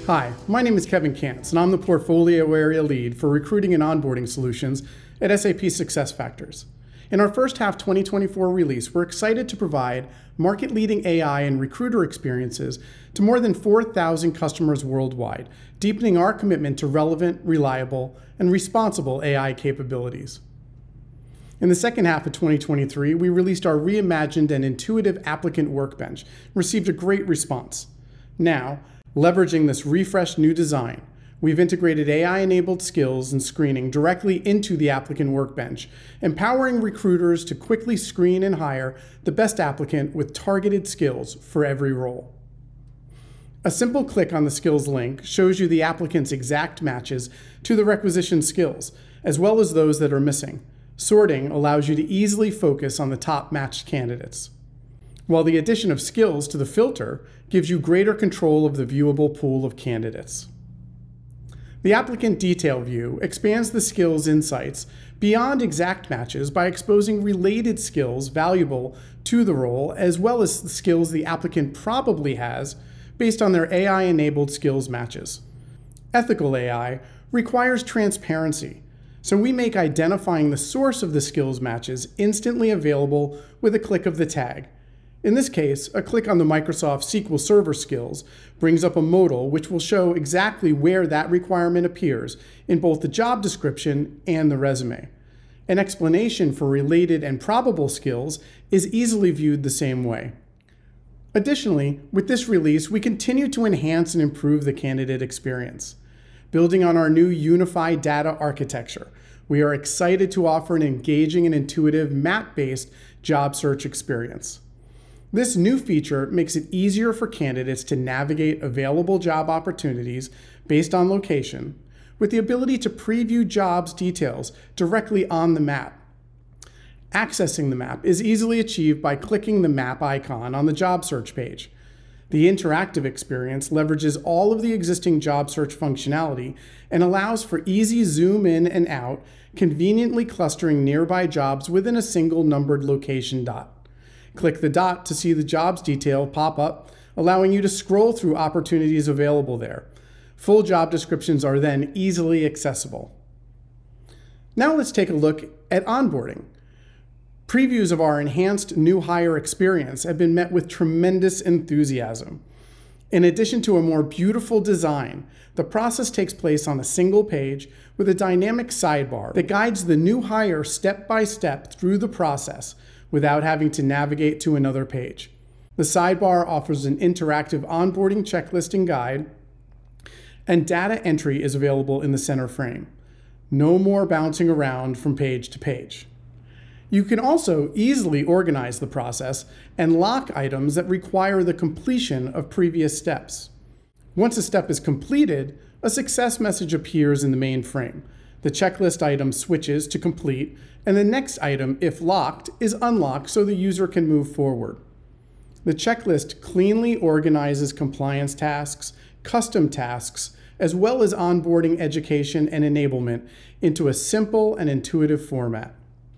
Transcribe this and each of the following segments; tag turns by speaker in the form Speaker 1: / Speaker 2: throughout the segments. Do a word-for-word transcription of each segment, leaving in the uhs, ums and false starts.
Speaker 1: Hi, my name is Kevin Kantz, and I'm the Portfolio Area Lead for Recruiting and Onboarding Solutions at S A P SuccessFactors. In our first half twenty twenty-four release, we're excited to provide market-leading A I and recruiter experiences to more than four thousand customers worldwide, deepening our commitment to relevant, reliable, and responsible A I capabilities. In the second half of twenty twenty-three, we released our reimagined and intuitive applicant workbench, and received a great response. Now, leveraging this refreshed new design, we've integrated A I-enabled skills and screening directly into the applicant workbench, empowering recruiters to quickly screen and hire the best applicant with targeted skills for every role. A simple click on the skills link shows you the applicant's exact matches to the requisition skills, as well as those that are missing. Sorting allows you to easily focus on the top matched candidates, while the addition of skills to the filter gives you greater control of the viewable pool of candidates. The applicant detail view expands the skills insights beyond exact matches by exposing related skills valuable to the role, as well as the skills the applicant probably has based on their A I-enabled skills matches. Ethical A I requires transparency, so we make identifying the source of the skills matches instantly available with a click of the tag. In this case, a click on the Microsoft S Q L Server skills brings up a modal which will show exactly where that requirement appears in both the job description and the resume. An explanation for related and probable skills is easily viewed the same way. Additionally, with this release, we continue to enhance and improve the candidate experience. Building on our new unified data architecture, we are excited to offer an engaging and intuitive map-based job search experience. This new feature makes it easier for candidates to navigate available job opportunities based on location, with the ability to preview jobs details directly on the map. Accessing the map is easily achieved by clicking the map icon on the job search page. The interactive experience leverages all of the existing job search functionality and allows for easy zoom in and out, conveniently clustering nearby jobs within a single numbered location dot. Click the dot to see the jobs detail pop up, allowing you to scroll through opportunities available there. Full job descriptions are then easily accessible. Now let's take a look at onboarding. Previews of our enhanced new hire experience have been met with tremendous enthusiasm. In addition to a more beautiful design, the process takes place on a single page with a dynamic sidebar that guides the new hire step by step through the process without having to navigate to another page. The sidebar offers an interactive onboarding checklist and guide, and data entry is available in the center frame. No more bouncing around from page to page. You can also easily organize the process and lock items that require the completion of previous steps. Once a step is completed, a success message appears in the main frame. The checklist item switches to complete, and the next item, if locked, is unlocked so the user can move forward. The checklist cleanly organizes compliance tasks, custom tasks, as well as onboarding, education, and enablement into a simple and intuitive format.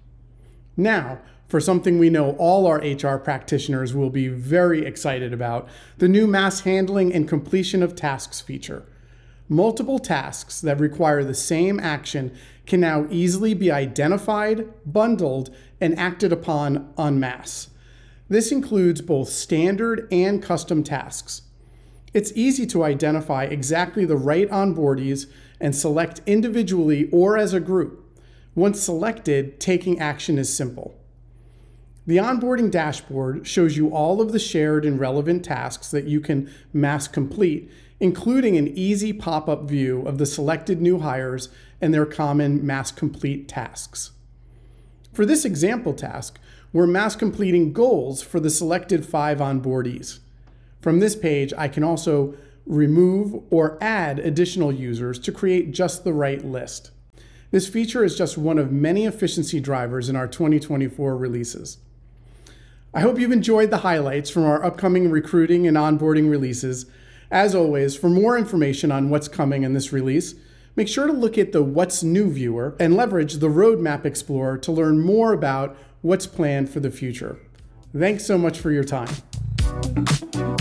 Speaker 1: Now, for something we know all our H R practitioners will be very excited about, the new mass handling and completion of tasks feature. Multiple tasks that require the same action can now easily be identified, bundled, and acted upon en masse. This includes both standard and custom tasks. It's easy to identify exactly the right onboardees and select individually or as a group. Once selected, taking action is simple. The onboarding dashboard shows you all of the shared and relevant tasks that you can mass complete, including an easy pop-up view of the selected new hires and their common mass complete tasks. For this example task, we're mass completing goals for the selected five onboardees. From this page, I can also remove or add additional users to create just the right list. This feature is just one of many efficiency drivers in our twenty twenty-four releases. I hope you've enjoyed the highlights from our upcoming recruiting and onboarding releases. As always, for more information on what's coming in this release, make sure to look at the What's New viewer and leverage the Roadmap Explorer to learn more about what's planned for the future. Thanks so much for your time.